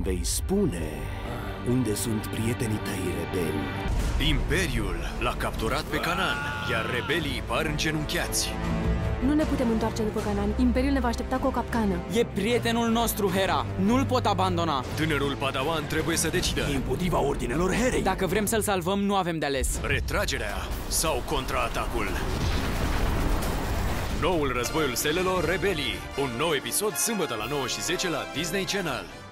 vei spune unde sunt prietenii tăi rebeli. Imperiul l-a capturat pe Canaan, iar rebelii par îngenunchiați. Nu ne putem întoarce după Canaan. Imperiul ne va aștepta cu o capcană. E prietenul nostru, Hera. Nu-l pot abandona. Tânărul Padawan trebuie să decidă. E împotriva ordinelor Herei. Dacă vrem să-l salvăm, nu avem de ales. Retragerea sau contraatacul? Noul Războiul Stelelor, Rebelii. Un nou episod sâmbătă la 9:10 la Disney Channel.